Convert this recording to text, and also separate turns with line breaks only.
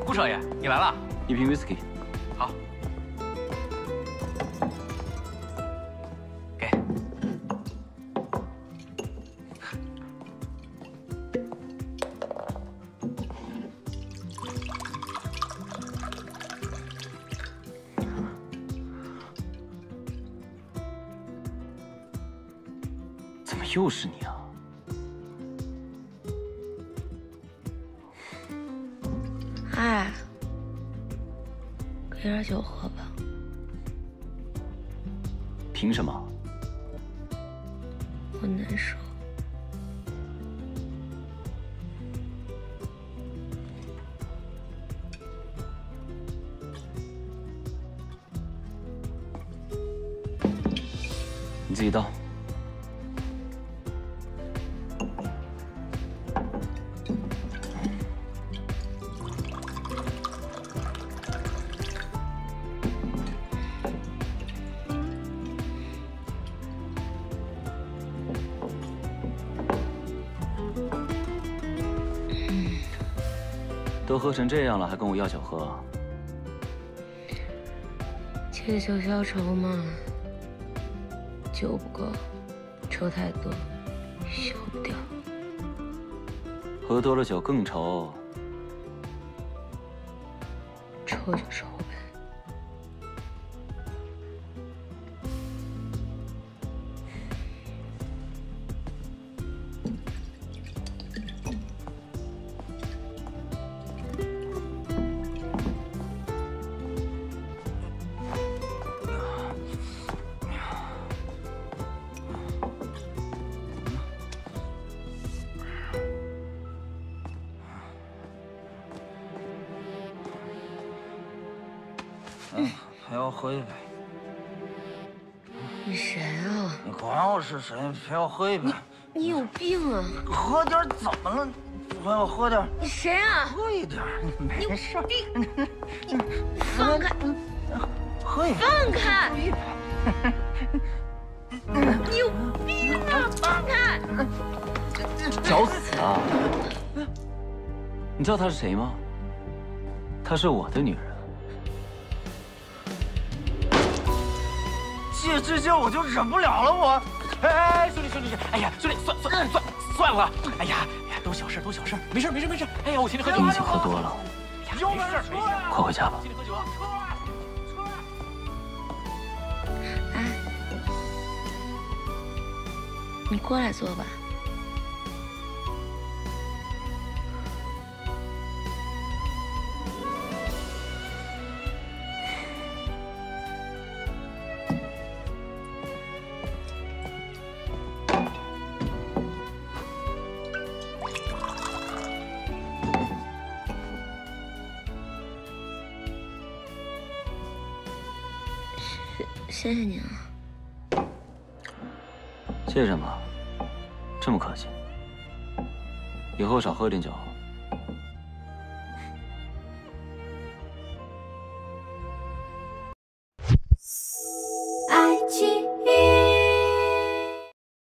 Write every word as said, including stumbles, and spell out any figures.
顾少爷，你来了，
一瓶 whisky。
好，给。
怎么又是你啊？
哎，给点酒喝吧。
凭什么？
我难受。
你自己倒。 都喝成这样了，还跟我要酒喝？
借酒消愁嘛。酒不够，愁太多，消不掉。
喝多了酒更愁。
愁就愁呗。
嗯，还要喝一杯。
你谁啊？
你管我是谁，非要喝一杯。
你有病啊！
喝点怎么了？还要喝点？
你谁啊？
喝一点，没事。
你你放开！
喝一杯。
放开！
喝一杯。
你有病啊！放开！
找死啊！你知道她是谁吗？她是我的女人。
借这劲我就忍不了了，我。
哎，兄弟兄弟，哎呀，兄弟，算算算算了，哎呀，哎呀，都小事都小事，没事没事没事。哎呀，我请你喝酒。
你已经喝多了，
哎呀，没事没事，
快回家吧。
请你喝酒啊！车啊车啊！
哎，你过来坐吧。 谢谢您啊！
谢什么？这么客气。以后少喝点酒。